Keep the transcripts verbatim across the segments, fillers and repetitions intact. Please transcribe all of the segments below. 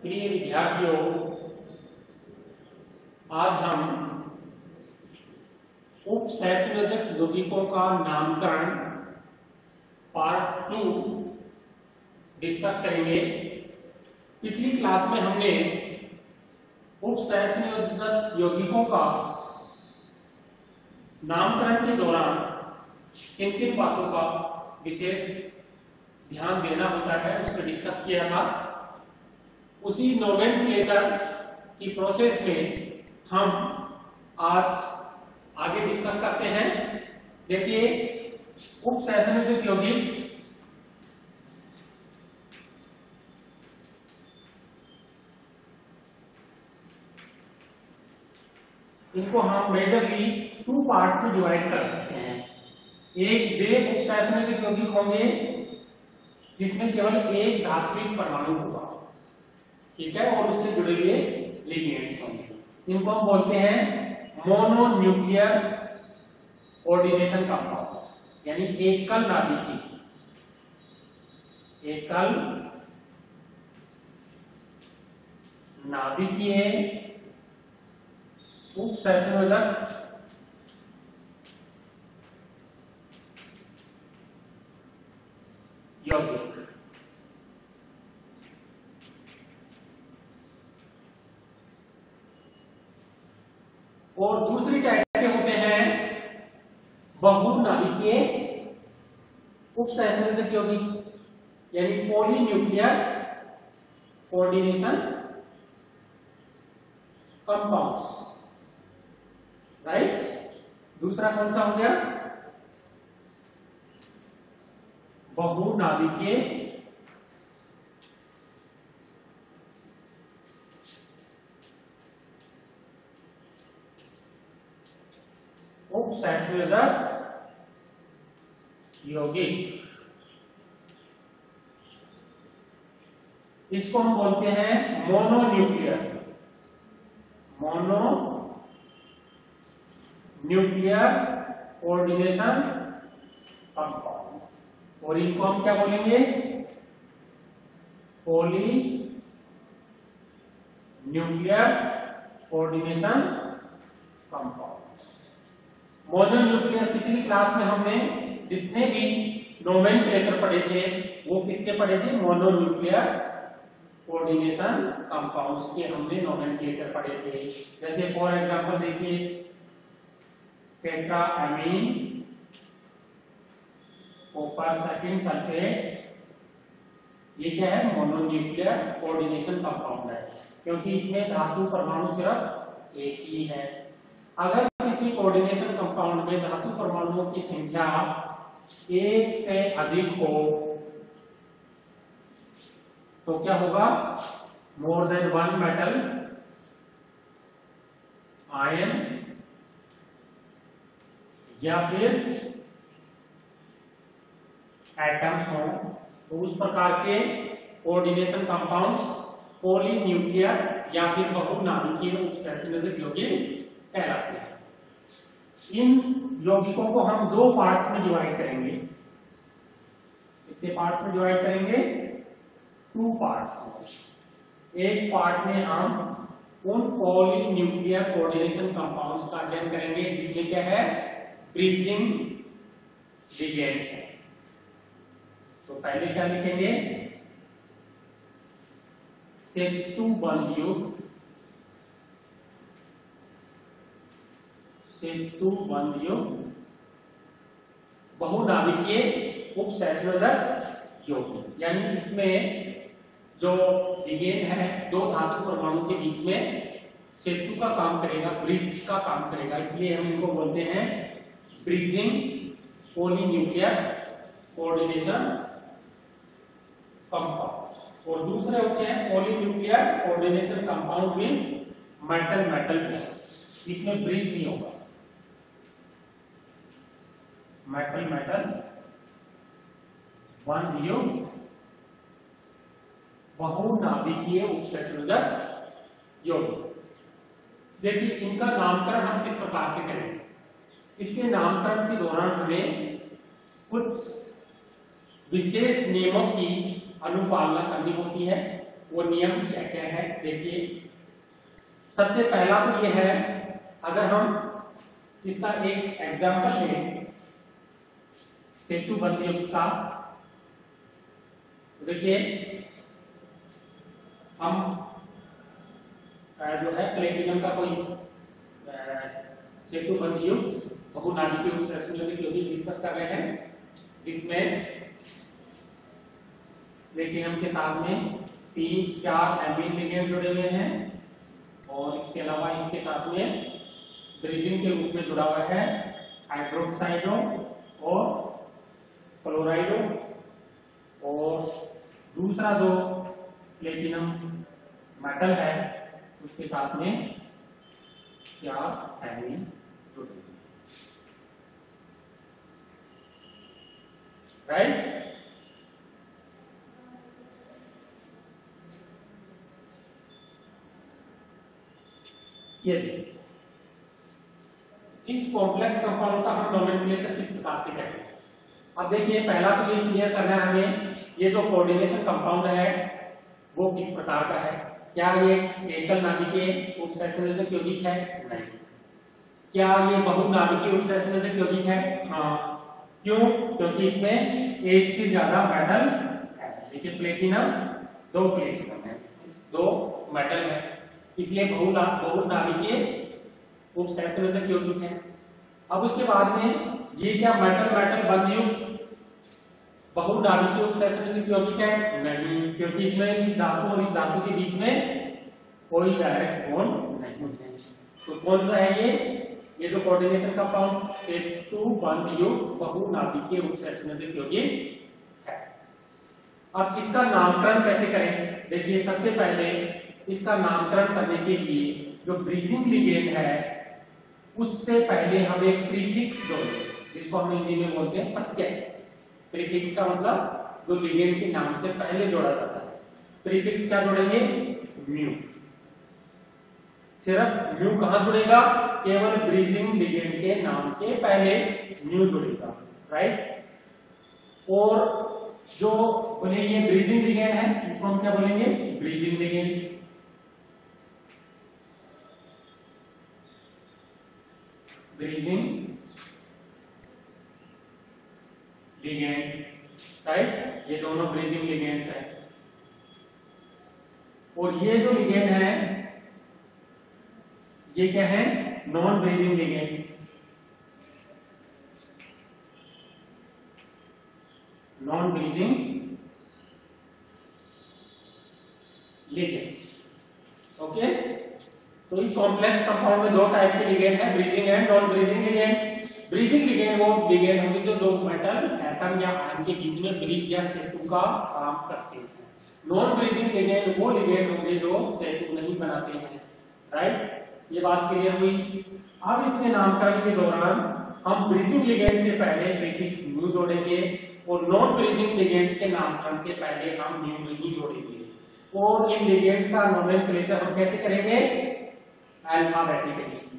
प्रिय विद्यार्थियों, आज हम उपसंयोजक यौगिकों का नामकरण पार्ट टू डिस्कस करेंगे। पिछली क्लास में हमने उपसंयोजक यौगिकों का नामकरण के दौरान किन किन बातों का विशेष ध्यान देना होता है उस पर डिस्कस किया था। उसी नोमेनक्लेचर की प्रोसेस में हम आज आगे डिस्कस करते हैं। देखिए, उपसंयोजक यौगिक इनको हम मेजरली टू पार्ट्स में डिवाइड कर सकते हैं। एक वे उपसंयोजक यौगिक होंगे जिसमें केवल एक धात्विक परमाणु होगा, ठीक है, और उससे जुड़े हुए लिगेंड्स होंगे। इनको हम बोलते हैं मोनोन्यूक्लियर कोऑर्डिनेशन कंपाउंड, यानी एकल नाभिकीय एकल नाभिकीय उपसंयोजक यौगिक। और दूसरी टाइप के होते हैं बहुनाभिकीय उपसंयोजक यौगिक, यानी पॉलीन्यूक्लियर कोऑर्डिनेशन कंपाउंड्स, राइट। दूसरा कौन सा हो गया? बहुनाभिकीय उपसंयोजक यौगिक। इसको हम बोलते हैं mononuclear mono nuclear coordination compound. और इनको हम क्या बोलेंगे? Poly nuclear coordination compound. Mononuclear, पिछली क्लास में हमने जितने भी नोमेनक्लेचर पढ़े थे वो किसके पढ़े थे? मोनोन्यूक्लियर कोऑर्डिनेशन कंपाउंड्स के हमने नोमेनक्लेचर पढ़े थे। जैसे फॉर एग्जांपल देखिए, टेट्राएमीन कॉपर सेकंड सल्फेट, ये क्या है? मोनोन्यूक्लियर कोऑर्डिनेशन कंपाउंड है, क्योंकि इसमें धातु परमाणु सिर्फ एक ही है। अगर किसी कोऑर्डिनेशन कंपाउंड में धातु परमाणुओं की संख्या एक से अधिक हो तो क्या होगा? More than one metal ion या फिर एटम्स हो, तो उस प्रकार के कोऑर्डिनेशन कंपाउंड्स पॉलीन्यूक्लियर या फिर बहुनाभिकीय उपसंयोजक यौगिक कहलाते हैं। इन यौगिकों को हम दो पार्ट्स में डिवाइड करेंगे। कितने पार्ट्स में डिवाइड करेंगे? Two parts. एक पार्ट में हम उन पॉलीन्यूक्लियर कोऑर्डिनेशन कंपाउंड्स का अध्ययन करेंगे जिसमें क्या है? ब्रिजिंग लिगेंड्स है। तो पहले क्या लिखेंगे? सेतु बंध युक्त सेतु बंध युक्त बहुनाभिकीय उपसंयोजक यौगिक, यानी इसमें जो लिगेंड है दो धातु परमाणु के बीच में सेतु का काम करेगा, ब्रिज का काम करेगा, इसलिए हम इनको बोलते हैं ब्रिजिंग पॉलीन्यूक्लियर कोऑर्डिनेशन कंपाउंड्स। और दूसरे होते हैं polynuclear coordination compound with metal metal bonds, इसमें ब्रिज नहीं होगा। मेटल मेटल बंध युक्त बहुनाभिकीय उपसंयोजक यौगिक। देखिए, इनका नामकरण हम किस प्रकार से करेंगे? इसके नामकरण के दौरान हमें कुछ विशेष नियमों की अनुपालना करनी होती है। वो नियम क्या क्या है देखिए। सबसे पहला तो ये है, अगर हम इसका एक एग्जांपल लें सेतु बंध युक्त का, देखिए हम जो है प्लेटिनम का कोई सेतु बंध युक्त बहुनाभिकीय उपसंयोजक डिस्कस कर रहे हैं, जिसमें प्लेटिनम के साथ में तीन चार एमीन लिगेंड जुड़े हुए हैं और इसके अलावा इसके साथ में ब्रिजिंग के रूप में जुड़ा हुआ है हाइड्रोक्साइडो और क्लोराइडो, और दूसरा जो प्लेटिनम मेटल है उसके साथ में चार एमीन जुड़े हुए हैं, राइट। ये इस कॉम्प्लेक्स कंपाउंड का हम नोमेनक्लेचर किस प्रकार से करेंगे। अब देखिए पहला तो ये क्लियर करना है हमें, ये जो कोऑर्डिनेशन कंपाउंड है वो किस प्रकार का है। क्या ये एकल नाभिकीय उपसंयोजक यौगिक है? नहीं। क्या ये बहुनाभिकीय उपसंयोजक यौगिक है? हाँ। क्यों? क्योंकि इसमें एक से ज्यादा मेटल है। देखिए प्लेटिनम दो प्लेटिनम है, दो मेटल है, इसलिए बहुना बहुनाभिकीय उपसंयोजक यौगिक है। अब उसके बाद में ये क्या मेटल मेटल बंध युक्त बहुनाभिकीय उपसंयोजक यौगिक है? नहीं, क्योंकि इसमें इस धातु और इस धातु के बीच में कोई डायरेक्ट बॉन्ड नहीं है। तो कौन सा है ये? ये जो कोऑर्डिनेशन कंपाउंड सेतु बंध युक्त बहुनाभिकीय उपसंयोजक यौगिक है। अब इसका नामकरण कैसे करें? देखिए सबसे पहले इसका नामकरण करने के लिए जो ब्रिजिंग लिगेंड है उससे पहले हम एक प्रीफिक्स जोड़ेंगे, जिसको हम हिंदी में बोलते हैं प्रत्यय। प्रीफिक्स का मतलब जो लिगेंड के नाम से पहले जोड़ा जाता है। प्रीफिक्स क्या जोड़ेंगे? म्यू। सिर्फ म्यू कहां जुड़ेगा? केवल ब्रिजिंग लिगेंड के नाम के पहले म्यू जुड़ेगा, राइट। और जो बोले ये ब्रिजिंग लिगेंड है, इसको हम क्या बोलेंगे? Bridging ligand. Bridging ligand, right. ये दोनों ब्रिजिंग लिगेंड्स हैं। और ये जो लिगेंड है ये क्या है? Non bridging ligand. Non bridging ligand, okay. तो इस कॉम्प्लेक्स कंपाउंड में दो टाइप के लिगेंड है, bridging and non bridging ligand. Bridging ligand वो लिगेंड होंगे जो दो मेटल एटम या आयन के बीच में ब्रिज या सेतु का काम करते हैं। नॉन ब्रिजिंग लिगेंड वो लिगेंड होंगे जो सेतु नहीं बनाते हैं, राइट। ये बात क्लियर हुई। अब इसके नामकरण के दौरान हम ब्रिजिंग लिगेंड से पहले प्रीफिक्स म्यू जोड़ेंगे और नॉन ब्रिजिंग लिगेंड्स के नामकरण के पहले हम म्यू नहीं जोड़ेंगे। और इन लिगेंड्स का नोमेनक्लेचर हम कैसे करेंगे? अल्फाबेटिकली।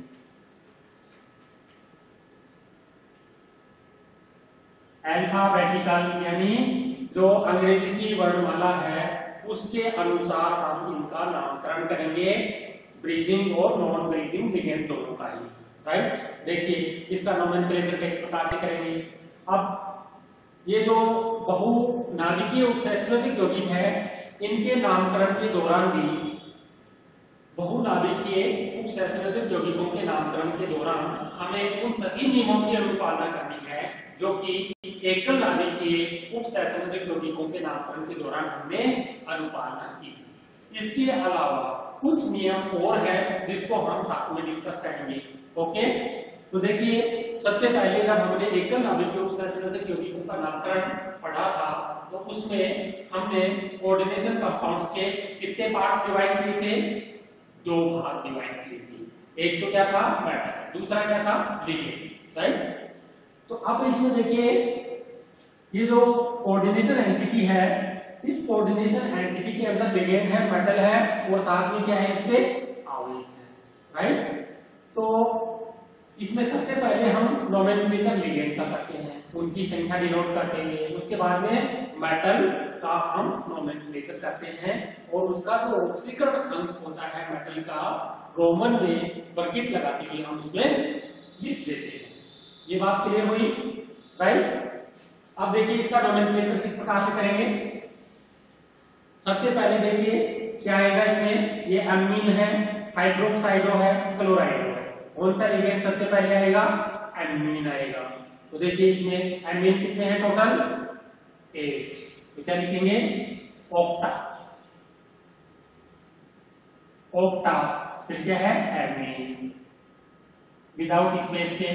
अल्फाबेटिकल यानी जो अंग्रेजी की वर्णमाला है उसके अनुसार हम इनका नामकरण करेंगे, ब्रिजिंग और नॉन ब्रिजिंग लिगेंड दोनों का ही, राइट। देखिए इसका नोमेनक्लेचर किस प्रकार से करेंगे। अब ये जो बहुनाभिकीय उपसंयोजक यौगिक है इनके नामकरण के दौरान भी बहुनाभिकीय उपसंयोजक यौगिकों के नामकरण के दौरान हमें उन सभी नियमों की अनुपालना करनी है जो कि एकल नाभिकीय उपसंयोजक यौगिकों के नामकरण के दौरान हमने अनुपालना की। इसके अलावा कुछ नियम और है जिसको हम साथ में डिस्कस करेंगे, ओके। तो देखिए सबसे पहले जब हमने एकल नाभिकीय उपसंयोजक यौगिकों का नामकरण पढ़ा था तो उसमें हमने कोऑर्डिनेशन कंपाउंड्स के कितने पार्ट्स डिवाइड किए थे? दो भाग डिवाइड किए थे। एक तो क्या था? मेटल, दूसरा क्या था? Ligand, right. तो अब इसमें देखिए ये जो कोऑर्डिनेशन एंटिटी है इस कोऑर्डिनेशन एंटिटी के अंदर लिगेंड है, मेटल है और साथ में क्या है? इस पे आवेश है, राइट। तो इसमें सबसे पहले हम नोमेनक्लेचर लिगेंड का करते हैं, उनकी संख्या डिनोट करते हैं। उसके बाद में मेटल का हम नोमेनक्लेचर करते हैं और उसका जो ऑक्सीकरण अंक होता है मेटल का रोमन में ब्रैकेट लगाते हुए हम उसमें लिख देते हैं। ये बात क्लियर हुई, राइट। अब देखिए इसका नोमेनक्लेचर किस प्रकार से करेंगे। सबसे पहले देखिए क्या आएगा इसमें, ये अमीन है, हाइड्रोक्साइडो है, क्लोराइडो है। कौन सा रिएजेंट सबसे पहले आएगा, अमीन आएगा। तो देखिए इसमें अमीन कितने हैं टोटल, एट। तो क्या लिखेंगे, ऑक्टा, ऑक्टा। फिर क्या है, अमीन, विदाउट स्पेस के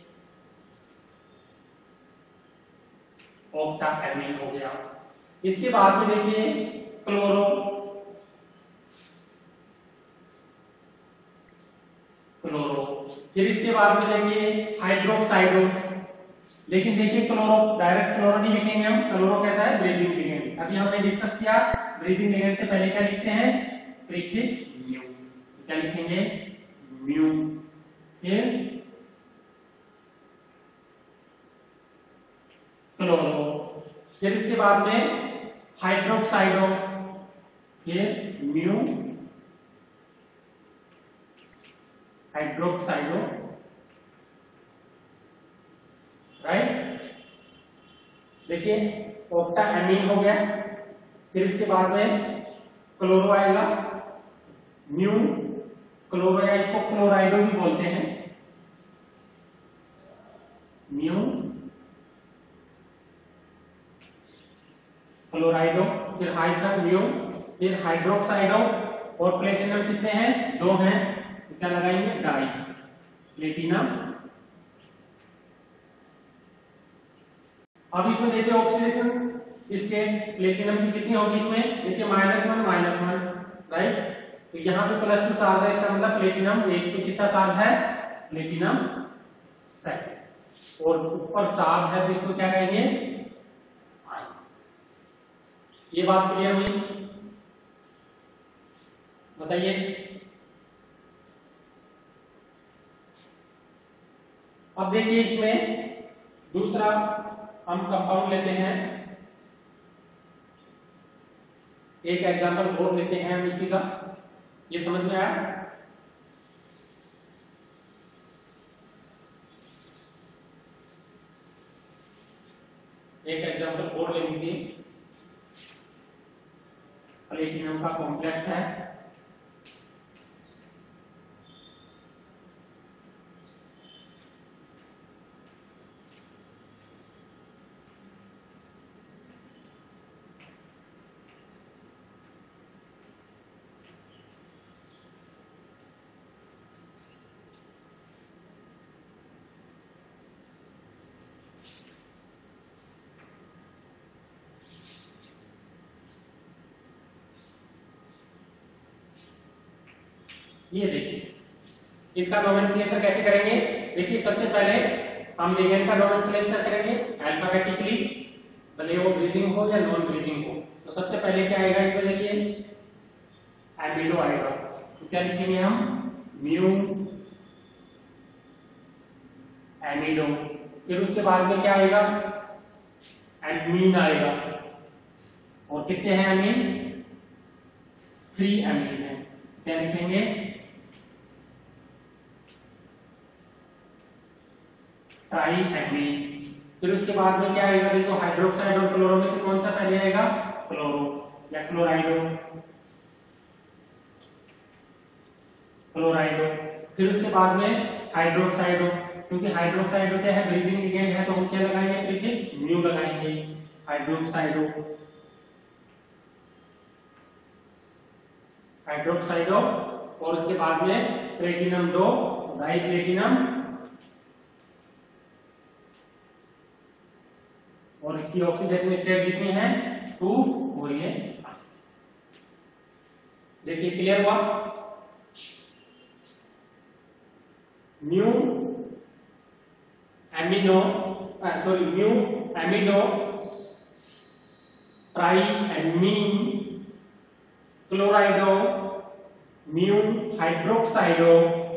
ऑक्टा अमीन हो गया। इसके बाद में देखिए क्लोरो, क्लोरो। फिर इसके बाद में देखिए हाइड्रोक्साइडो। लेकिन देखिए क्लोरो डायरेक्ट क्लोरो नहीं लिखेंगे हम, क्लोरो कैसा है, ब्रीजिंग लिखेंगे। अभी हमने डिस्कस किया ब्रीजिंग लिखेंगे से पहले क्या लिखते हैं, प्रीफिक्स म्यू। क्या लिखेंगे, म्यू। फिर क्लोरो। फिर इसके बाद में हाइड्रोक्साइडो, फिर म्यू, हाइड्रोक्साइडो, राइट। देखिए ऑक्टा एमीन हो गया। फिर इसके बाद में क्लोरो आएगा, म्यू, क्लोरो या इसको क्लोराइडो भी बोलते हैं, म्यू, क्लोराइडो। फिर हाइड्रोजन म्यू, फिर हाइड्रोक्साइडो। और प्लेटिनम कितने हैं, दो हैं, तो क्या लगाएंगे, डाई, प्लेटिनम। अब इसमें देखिए ऑक्सीडेशन स्टेट प्लेटिनम की कितनी होगी इसमें, देखिए minus one minus one, right. तो यहाँ पे प्लस टू चार्ज है, इसका मतलब प्लेटिनम एक पे कितना चार्ज है, प्लेटिनम सेकंड। और ऊपर चार्ज है तो इसको क्या कहेंगे, आयन। ये बात क्लियर हुई, बताइए। अब देखिए इसमें दूसरा हम कंपाउंड लेते हैं, एक एग्जांपल और लेते हैं हम इसी का, ये समझ में आया। एक एग्जांपल और ले लीजिए, प्लेटिनम का कॉम्प्लेक्स है, ये देखिए इसका नोमेनक्लेचर कैसे करेंगे। देखिए सबसे पहले हम लिगेंड का नोमेनक्लेचर करेंगे अल्फाबेटिकली, भले वो ब्रीजिंग हो या नॉन ब्रीजिंग हो। तो सबसे पहले क्या आएगा इसमें, देखिए एमिडो आएगा। तो क्या लिखेंगे हम, म्यू, एमिडो। फिर उसके बाद में क्या आएगा, एमीन आएगा। और कितने हैं एमीन, थ्री एमीन है। क्या लिखेंगे, ट्राई एमीन। फिर उसके बाद में क्या आएगा, देखो हाइड्रोक्साइड और क्लोरो में से कौन सा पहले आएगा, क्लोरो या क्लोराइडो, क्लोराइडो। फिर उसके बाद में हाइड्रोक्साइडो, क्योंकि हाइड्रोक्साइडो क्या है, ब्रीजिंग लिगेंड है, तो हम क्या लगाएंगे, प्रीफिक्स म्यू लगाएंगे, हाइड्रोक्साइडो, हाइड्रोक्साइडो। और उसके बाद में प्लेटिनम दो, डाई प्लेटिनम, और इसकी ऑक्सीडेशन स्टेट कितनी है, टू, और ये देखिए क्लियर हुआ। Mu amino, sorry mu amino, tri amine, chlorido, mu hydroxido,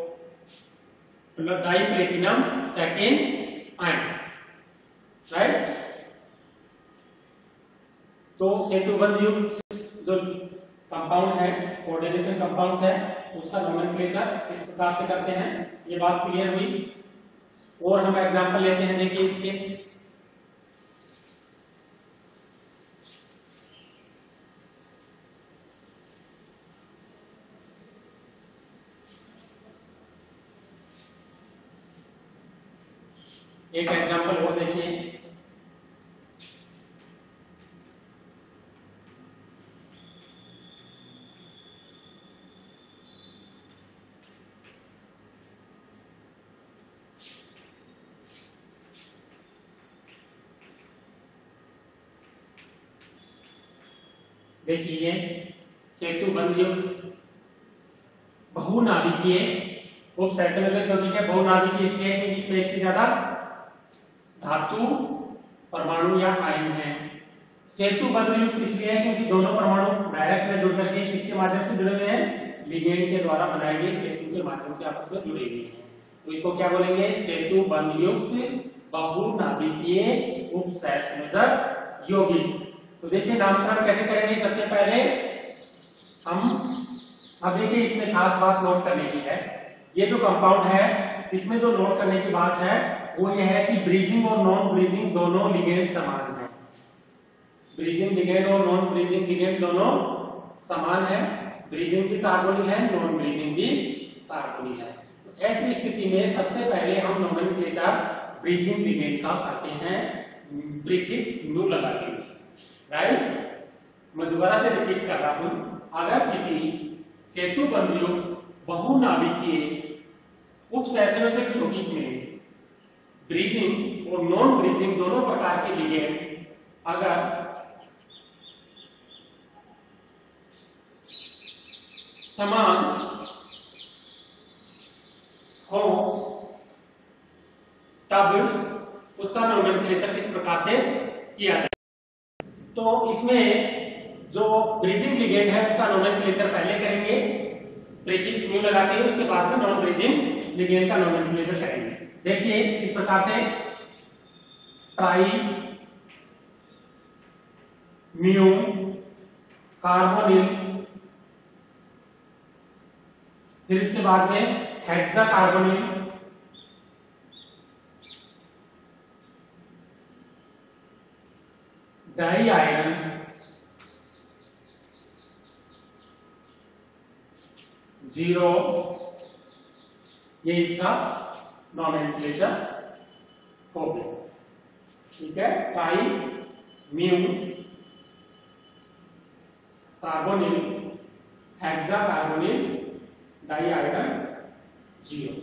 मतलब di platinum second ion, right. तो सेतुबंध युक्त जो कंपाउंड है, कोऑर्डिनेशन कंपाउंड है, उसका नोमेनक्लेचर इस प्रकार से करते हैं। ये बात क्लियर हुई। और हम एग्जांपल लेते हैं, देखिए इसके एक एग्जांपल और देखिए। देखिए सेतुबंध युक्त बहुनाभिकीय उपसैचुरेटेड यौगिक है। बहुनाभिकीय इसलिए है क्योंकि इसमें एक से ज्यादा धातु परमाणु या आयन है। सेतुबंध युक्त इसलिए है क्योंकि दोनों परमाणु डायरेक्ट में जुड़ करके किसके माध्यम से जुड़े हुए हैं, लिगेंड के द्वारा बनाए गए सेतु के माध्यम से आपस में जुड़े हुए हैं। तो इसको क्या बोलेंगे, सेतुबंध युक्त बहुनाभिकीय उपसैचुरेटेड यौगिक। तो देखिए नामकरण कैसे करेंगे। सबसे पहले हम अब देखिए इसमें खास बात नोट करने की है। ये जो कंपाउंड है इसमें जो नोट करने की बात है वो ये है कि ब्रीजिंग और नॉन ब्रीजिंग दोनों लिगेंड समान है। ब्रीजिंग लिगेंड और नॉन ब्रीजिंग लिगेंड दोनों समान है। ब्रीजिंग भी कार्बोनिल है, नॉन ब्रीजिंग भी कार्बोनिल है। तो ऐसी स्थिति में सबसे पहले हम नोमेनक्लेचर ब्रीजिंग लिगेंड का करते हैं प्रीफिक्स न्यू लगा के। राइट, मैं दोबारा से रिपीट कर रहा हूं। अगर किसी सेतुबंध युक्त बहुनाभिकीय उपसैचुरेटेड यौगिक में ब्रीजिंग और नॉन ब्रीजिंग दोनों प्रकार के लिगेंड अगर समान हो तब उसका नोमेनक्लेचर किस प्रकार से किया जाए। तो इसमें जो ब्रीजिंग लिगेंड है उसका नोमेनक्लेचर पहले करेंगे प्रीफिक्स न्यू लगाते हैं, उसके बाद में नॉन ब्रीजिंग लिगेंड का नोमेनक्लेचर करेंगे। देखिए इस प्रकार से ट्राई म्यू कार्बोनिल, फिर इसके बाद में hexa carbonyl, di iron, zero, ये इसका नोमेनक्लेचर हो गया। ठीक है, tri mu carbonyl, hexa carbonyl, di iron, zero.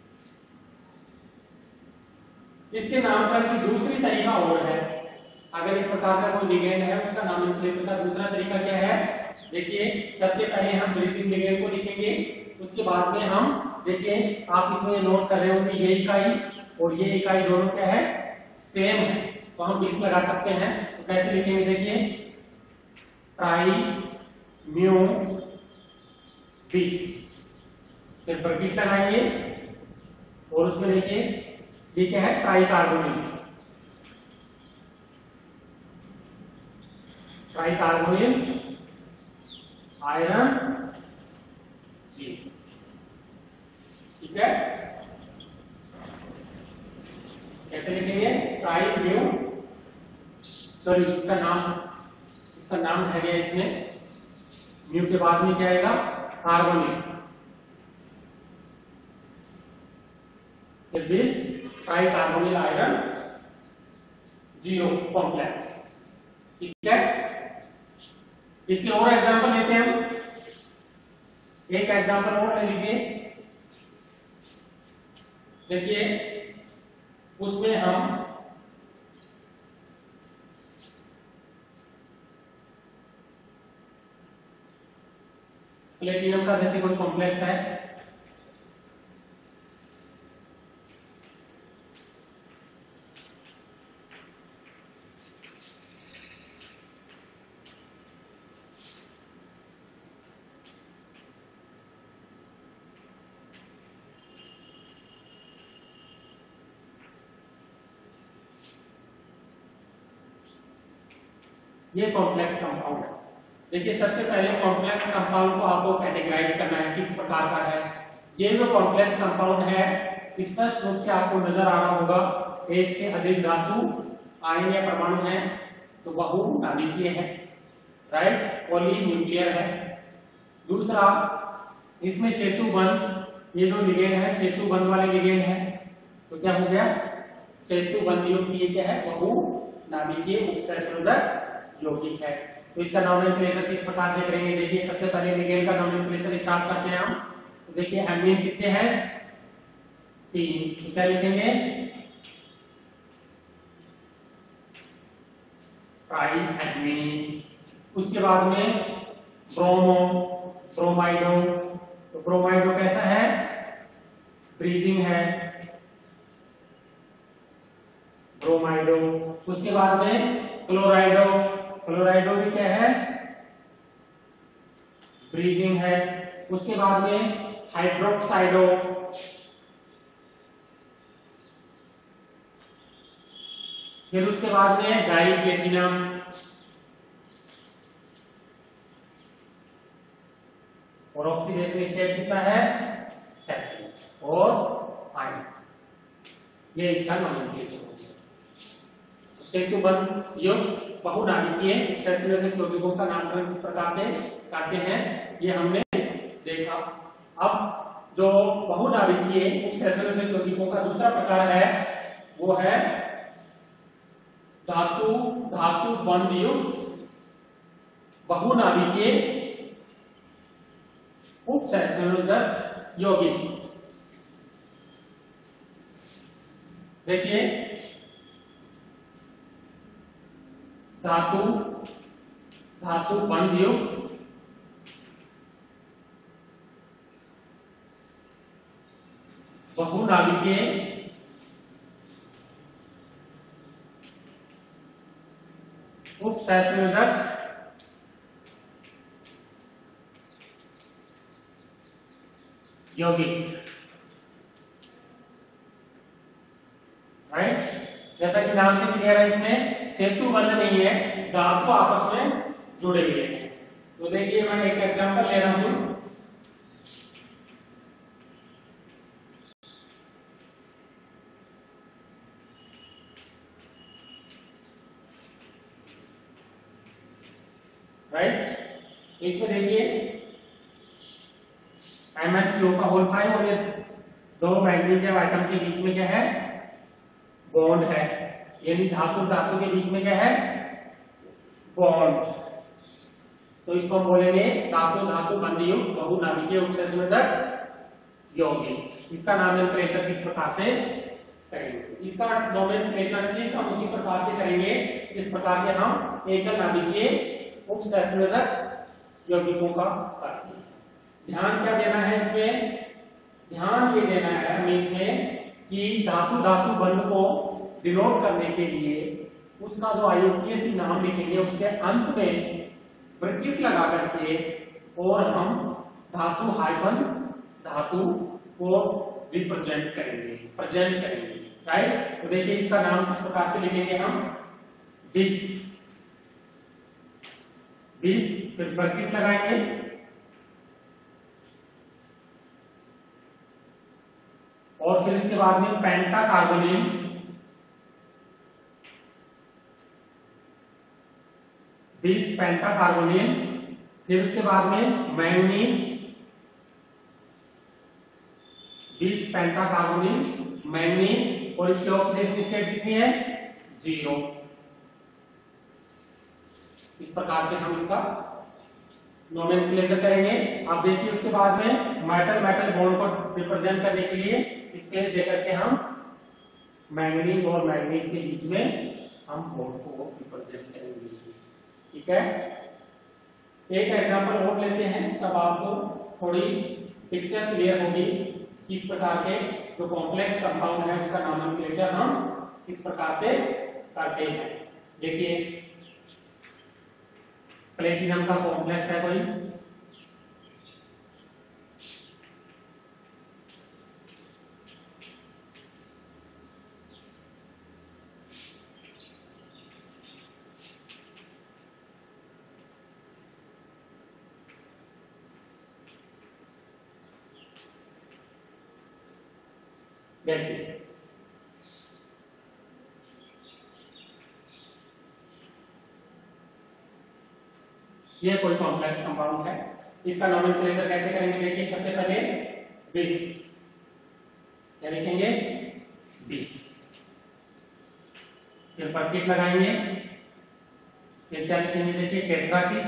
इसके नामकरण की दूसरी तरीका और है। अगर इस प्रकार का कोई लिगेंड है उसका नोमेनक्लेचर का दूसरा तरीका क्या है। देखिए सबसे पहले हम ब्रीजिंग लिगेंड को लिखेंगे, उसके बाद में हम देखिए आप इसमें नोट कर रहे हो कि ये इकाई और ये इकाई दोनों क्या है, सेम है, तो हम बीस लगा सकते हैं। तो कैसे लिखेंगे, देखिए ट्राई म्यू बीस, फिर ब्रैकेट लगाएंगे और उसमें देखिए ये क्या है, tri carbonyl, tri carbonyl iron जी। ठीक है, कैसे लिखेंगे, ट्राई म्यू, सॉरी इसका नाम इसका नाम है गया इसमें, म्यू के बाद में क्या आएगा, कार्बोनिल, फिर बीस tri carbonyl iron zero complex. ठीक है, इसके और एग्जांपल लेते हैं हम। एक एग्जांपल और ले लीजिए। देखिए उसमें हम प्लेटिनम का जैसे कोई कॉम्प्लेक्स है, ये कॉम्प्लेक्स कंपाउंड है। देखिए सबसे पहले कॉम्प्लेक्स कंपाउंड को आपको कैटेगराइज करना है किस प्रकार का है। ये जो कॉम्प्लेक्स कंपाउंड है स्पष्ट रूप से आपको नजर आ रहा होगा, एक से अधिक धातु आयन या परमाणु है तो बहुनाभिकीय है, राइट, पॉलीन्यूक्लियर है। दूसरा, इसमें सेतु बंध, ये जो लिगेंड है सेतु बंध वाले लिगेंड है, तो क्या हो गया, सेतु बंध युक्त ये क्या है, बहुनाभिकीय उपसहस्रोधक यौगिक है। तो इसका नॉमेनक्लेचर किस प्रकार से करेंगे, देखिए सबसे पहले लिगेंड का नॉमेनक्लेचर स्टार्ट करते हैं हम। तो देखिए एमीन कितने हैं, तीन, तो क्या लिखेंगे, ट्राई एमीन। उसके बाद में ब्रोमो, ब्रोमाइडो, तो ब्रोमाइडो कैसा है, ब्रीजिंग है, ब्रोमाइडो। उसके बाद में क्लोराइडो, क्लोराइडो भी क्या है, ब्रीजिंग है। उसके बाद में हाइड्रोक्साइडो, फिर उसके बाद में डाई प्लेटिनम, और ऑक्सीडेशन स्टेट कितना है, सेकंड, और फाइन, ये इसका नॉमेनक्लेचर हो गया। सेतु बंध युक्त बहुनाभिकीय उपसहस्रोधक यौगिकों का नामकरण किस प्रकार से करते हैं ये हमने देखा। अब जो बहुनाभिकीय उपसहस्रोधक यौगिकों का दूसरा प्रकार है वो है धातु धातु बंध युक्त बहुनाभिकीय उपसहस्रोधक यौगिक। देखिए धातु धातु बंध युक्त बहुनाभिकीय उपसहस्रोधक यौगिक, राइट। जैसा कि नाम से क्लियर है, इसमें सेतु बंध नहीं है, धातु आपस में जुड़े हुए हैं। तो देखिए मैं एक एग्जांपल ले रहा हूं, राइट। तो इसमें देखिए एम एच सी ओ का होल फाइव और ये दो मैग्नीशियम आइटम के बीच में क्या है, बॉन्ड है, यानी धातु धातु के बीच में क्या है, बॉन्ड। तो इसको हम बोलेंगे धातु धातु बंध युक्त बहुनाभिकीय उपसहस्रोधक यौगिक। इसका नॉमेनक्लेचर किस प्रकार से करेंगे, इसका नॉमेनक्लेचर ठीक हम उसी प्रकार से करेंगे जिस प्रकार से हम एकल नाभिकीय उपसहस्रोधक यौगिकों का करते हैं। ध्यान क्या देना है इसमें, ध्यान ये देना है हमें इसमें कि धातु धातु बंध को डिनोट करने के लिए उसका जो अयोग्य नाम लिखेंगे उसके अंत में ब्रैकेट लगा करके और हम धातु हाइफन धातु को रिप्रेजेंट करेंगे, प्रेजेंट करेंगे, राइट। तो देखिए इसका नाम किस प्रकार से लिखेंगे हम, दिस, दिस, फिर ब्रैकेट लगाएंगे, और फिर इसके बाद में पेंटा कार्बोनिल, बीस पेंटा कार्बोनिल, फिर उसके बाद में मैंगनीज, बीस पेंटा कार्बोनिल मैंगनीज, और इसकी ऑक्सीडेशन स्टेट कितनी है, जीरो। इस प्रकार से हम इसका नोमेनक्लेचर करेंगे। अब देखिए उसके बाद में मेटल मेटल बॉन्ड को रिप्रेजेंट करने के लिए स्पेस देकर के हम मैंगनीज और मैंगनीज के बीच में हम बॉन्ड को रिप्रेजेंट करेंगे, ठीक है। एक एग्जांपल और लेते हैं तब आपको थोड़ी पिक्चर क्लियर होगी किस प्रकार के जो कॉम्प्लेक्स कंपाउंड है उसका नॉमेनक्लेचर हम इस प्रकार से करते हैं। देखिए प्लेटिनम का कॉम्प्लेक्स है कोई, देखिए ये कोई कॉम्प्लेक्स कंपाउंड है, इसका नोमेनक्लेचर कैसे करेंगे? देखिए सबसे पहले बिस, क्या लिखेंगे? बिस, फिर ब्रैकेट लगाएंगे, फिर क्या लिखेंगे? देखिए टेट्राकिस,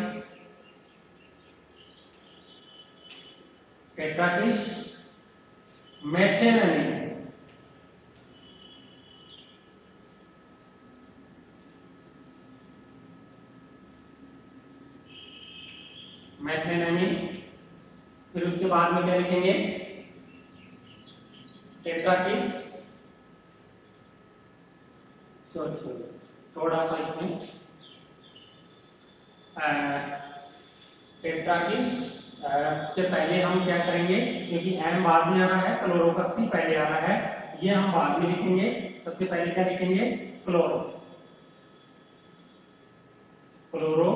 टेट्राकिस मेथेनमीन, मेथेनमीन, फिर उसके बाद में क्या लिखेंगे? टेट्राकिस, सॉरी सॉरी थोड़ा सा इसमें टेट्राकिस से पहले हम क्या करेंगे, क्योंकि एम बाद में आ रहा है, क्लोरो का सी पहले आ रहा है, ये हम बाद में लिखेंगे। सबसे पहले क्या लिखेंगे? Chloro, chloro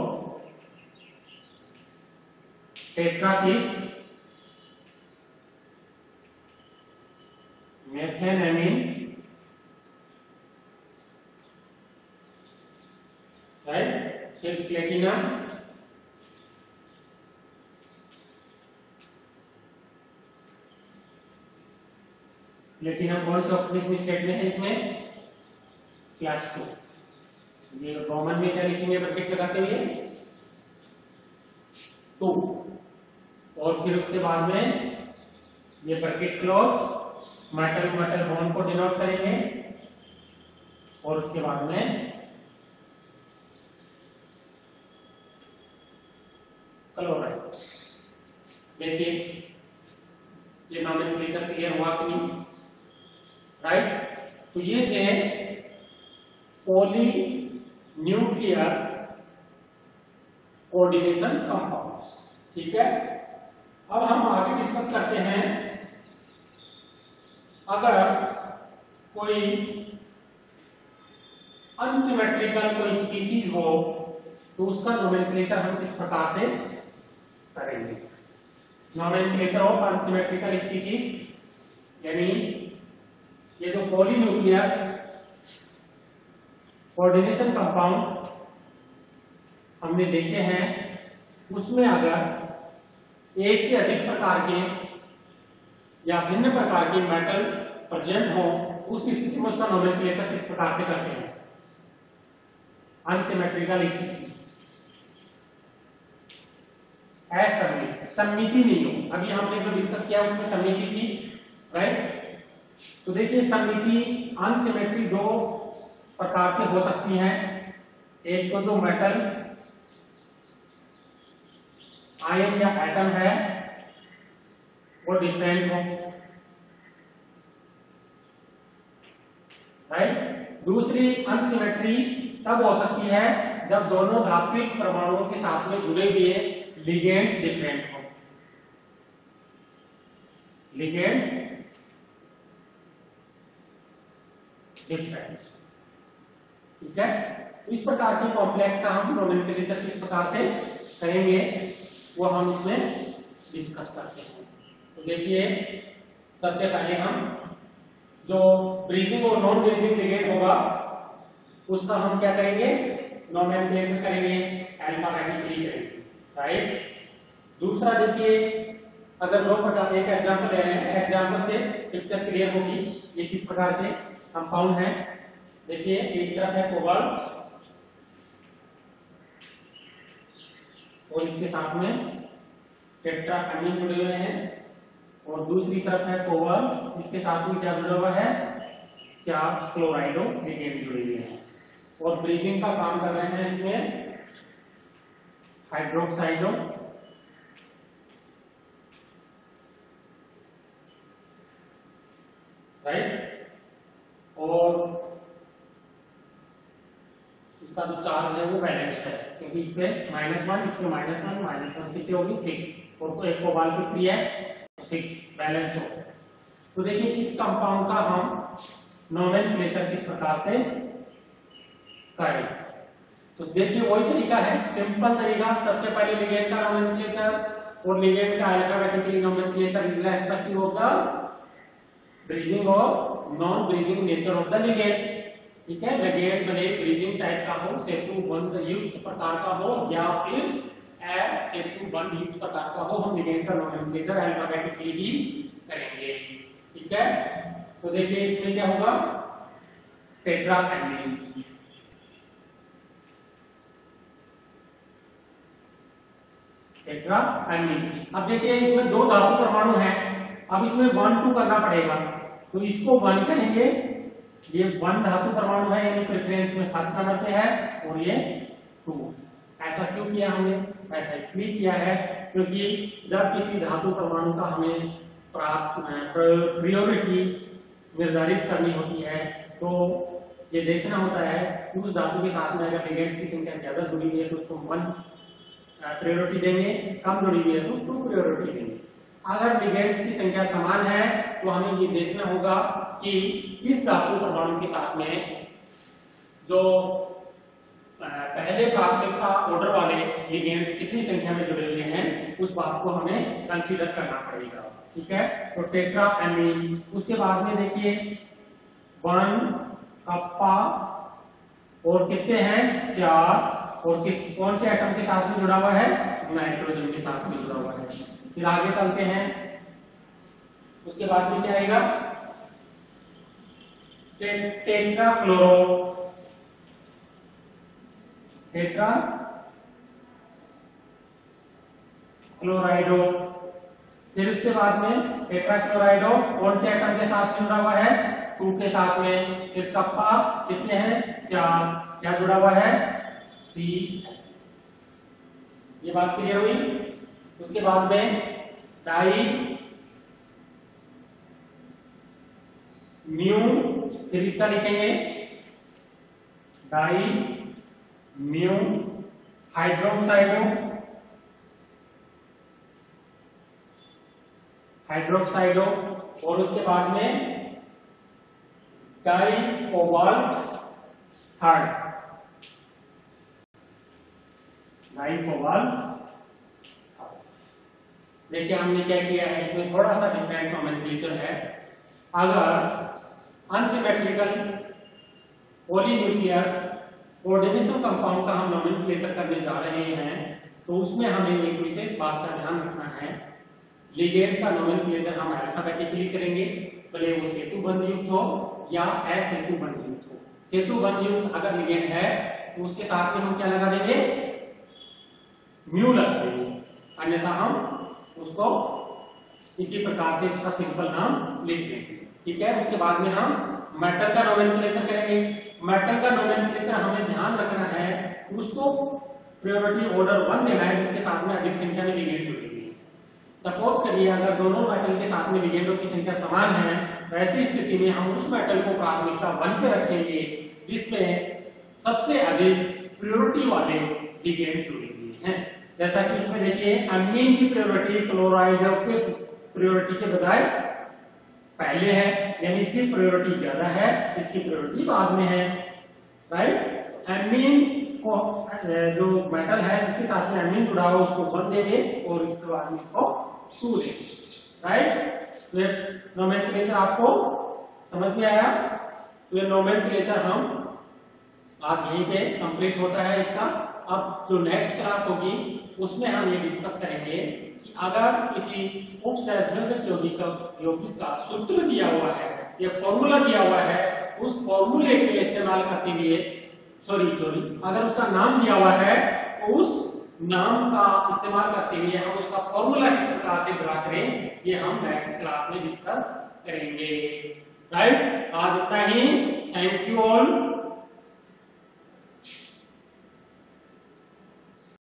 tetrakis methanamine, right, फिर प्लेटिनम, प्लेटिनम कौन से ऑक्सीडेशन स्टेट में है? इसमें क्लास टू। ये कॉमन में क्या लिखेंगे ब्रैकेट लगाते हुए? टू, और फिर उसके बाद में ये bracket close, metal metal bond को डिनोट करेंगे, और उसके बाद में क्लोराइड। देखिए ये नोमेनक्लेचर क्लियर हुआ कि नहीं? राइट, तो ये थे पॉली न्यूक्लियर कोऑर्डिनेशन कंपाउंड्स। ठीक है, अब हम आगे डिस्कस करते हैं, अगर कोई अनसिमेट्रिकल कोई स्पीसीज हो तो उसका नोमेनक्लेचर हम किस प्रकार से करेंगे। नोमेनक्लेचर ऑफ अनसिमेट्रिकल स्पीसीज, यानी ये जो पॉलीन्यूक्लियर कोऑर्डिनेशन कंपाउंड हमने देखे हैं, उसमें अगर एक से अधिक प्रकार के या भिन्न प्रकार के मेटल प्रेजेंट हो, उस स्थिति में उसका नोमेनक्लेचर किस प्रकार से करते हैं? अनसिमेट्रिकल स्पीसीज असममित, सम्मिति नहीं हो। अभी हमने जो डिस्कस किया उसमें सम्मिति थी, राइट। तो देखिए सम्मिति अनसिमेट्री दो प्रकार से हो सकती है। एक तो जो मेटल आयन या एटम है वो डिफरेंट हो, राइट। दूसरी अनसिमेट्री तब हो सकती है जब दोनों धात्विक परमाणुओं के साथ में जुड़े हुए लिगेंड्स डिफरेंट हो। लिगेंड्स डिफरेंट, ठीक है। इस प्रकार के कॉम्प्लेक्स का हम नोमेनक्लेचर किस प्रकार से करेंगे वो हम इसमें डिस्कस करते हैं। तो देखिए सबसे पहले हम जो ब्रीजिंग और नॉन ब्रीजिंग लिगेंड होगा उसका हम क्या करेंगे? नोमेनक्लेचर करेंगे, अल्फाबेटिकली करेंगे, राइट। दूसरा देखिए अगर दो प्रकार, एक एग्जांपल ले रहे हैं, एग्जांपल से पिक्चर क्लियर होगी ये किस प्रकार के कंपाउंड है। देखिए एक तरफ है कोबाल्ट और इसके साथ में टेट्राएमीन जुड़े हुए हैं, और दूसरी तरफ है कोबाल्ट, इसके साथ में क्या जुड़ा हुआ है? चार क्लोराइडो लिगेंड जुड़े हुए हैं, और ब्रीजिंग का काम कर रहे हैं इसमें हाइड्रोक्साइडो, राइट। और इसका जो चार्ज है वो बैलेंस्ड है, क्योंकि इस पे माइनस वन, इसमें माइनस वन, माइनस वन कितनी होगी? सिक्स, और तो एक कोबाल्ट की फ्री है तो सिक्स बैलेंस हो। तो देखिए इस कंपाउंड का हम नोमेनक्लेचर किस प्रकार से करें। तो देखिए वही तरीका है, सिंपल तरीका। सबसे पहले लिगेंड का नोमेनक्लेचर और लिगेंड का alphabetically nomenclature in respect of the bridging और non bridging nature of the ligand. ठीक है, लिगेंड भले ब्रीजिंग टाइप का हो, सेतु बंध युक्त प्रकार का हो, या फिर ए सेतु बंध युक्त प्रकार का हो, हम लिगेंड का नोमेनक्लेचर अल्फाबेटिकली ही करेंगे। ठीक है, तो देखिए इसमें क्या होगा, टेट्रा एमीन। Tetra amine. अब देखिए इसमें दो धातु परमाणु हैं, अब इसमें वन टू करना पड़ेगा, तो इसको वन करेंगे। ये वन धातु परमाणु है, यानी प्रेफरेंस में फर्स्ट नंबर पे है, और ये टू। ऐसा क्यों किया हमने? ऐसा इसलिए किया है क्योंकि जब किसी धातु परमाणु का हमें प्राप्त प्रायोरिटी निर्धारित करनी होती है, तो ये देखना होता है कि उस धातु के साथ में अगर लिगेंड्स की संख्या ज्यादा जुड़ी हुई है तो उसको वन प्रायोरिटी देंगे, कम जुड़ी हुई है तो टू प्रायोरिटी देंगे। अगर लिगेंड्स की संख्या समान है तो हमें ये देखना होगा कि इस धातु परमाणु के साथ में जो पहले प्राथमिकता ऑर्डर वाले लिगेंड्स कितनी संख्या में जुड़े हुए हैं, उस बात को हमें कंसीडर करना पड़ेगा। ठीक है, तो टेट्रा एमीन। उसके बाद में देखिए वन कप्पा और कितने हैं, चार, और किस कौन से एटम के साथ में जुड़ा हुआ है, नाइट्रोजन के साथ में जुड़ा हुआ है। फिर आगे चलते हैं, उसके बाद में क्या आएगा, टे, टेट्रा क्लोरो, टेट्रा क्लोराइडो। फिर उसके बाद में टेट्रा क्लोराइडो कौन से एटम के साथ में जुड़ा हुआ है, टू के साथ में। फिर कप्पा कितने हैं, चार, क्या जुड़ा हुआ है, सी। ये बात क्लियर हुई। उसके बाद में डाई म्यू, फिर इसका लिखेंगे डाई म्यू हाइड्रोक्साइडो, हाइड्रोक्साइडो, और उसके बाद में di cobalt third, di cobalt. देखिए हमने क्या किया है, इसमें थोड़ा सा डिफरेंट नोमेनक्लेचर है। अगर अनसिमेट्रिकल पॉलीन्यूक्लियर कोऑर्डिनेशन कंपाउंड का हम नोमेनक्लेचर करने जा रहे हैं, तो उसमें हमें एक विशेष बात का ध्यान रखना है। लिगेंड्स का नोमेनक्लेचर हम अल्फाबेटिकली करेंगे, भले वो सेतु बंध युक्त हो या असेतु बंध युक्त हो। सेतु बंध युक्त अगर लिगेंड है तो उसके साथ में हम क्या लगा देंगे, म्यू लगा देंगे, अन्यथा हम उसको इसी प्रकार से उसका सिंपल नाम लिख देंगे। ठीक है, उसके बाद में हम मेटल का नोमेनक्लेचर करेंगे। मेटल का नोमेनक्लेचर हमें ध्यान रखना है, उसको प्रायोरिटी ऑर्डर वन देना है जिसके साथ में अधिक संख्या में लिगेंड जुड़े हुए हैं। सपोज करिए अगर दोनों मेटल के साथ में लिगेंडों की संख्या समान है, तो ऐसी स्थिति में हम उस मेटल को प्राथमिकता वन पे रखेंगे जिसमें सबसे अधिक प्रायोरिटी वाले लिगेंड जुड़े हुए हैं। जैसा कि इसमें देखिए अमीन की प्रायोरिटी क्लोराइड के प्रायोरिटी के बजाय पहले है, यानी इसकी प्रायोरिटी ज्यादा है, इसकी प्रायोरिटी बाद में है, राइट। एमीन को जो मेटल है इसके साथ में एमीन जुड़ा हुआ उसको वन देंगे और इसके बाद में इसको टू देंगे, राइट। तो ये नोमेनक्लेचर आपको समझ में आया। तो ये नोमेनक्लेचर हम आज यहीं पे कंप्लीट होता है इसका। अब जो नेक्स्ट क्लास होगी उसमें हम ये डिस्कस करेंगे कि अगर किसी उपसंयोजक यौगिक का यौगिक का सूत्र दिया हुआ है या फॉर्मूला दिया हुआ है, उस फॉर्मूले के इस्तेमाल करते हुए सॉरी सॉरी अगर उसका नाम दिया हुआ है तो उस नाम का इस्तेमाल करते हुए हम उसका फॉर्मूला किस प्रकार से ड्रा करें, ये हम नेक्स्ट क्लास में डिस्कस करेंगे, राइट। आज इतना ही। Thank you all.